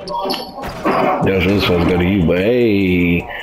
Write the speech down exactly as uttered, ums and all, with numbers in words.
That was supposed to go to you, but hey.